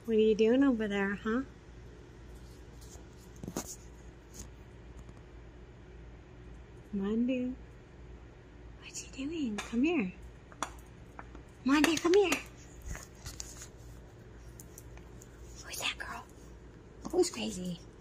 What are you doing over there, huh? Mondu. What's he doing? Come here. Mondu, come here. Who's that girl? Who's crazy?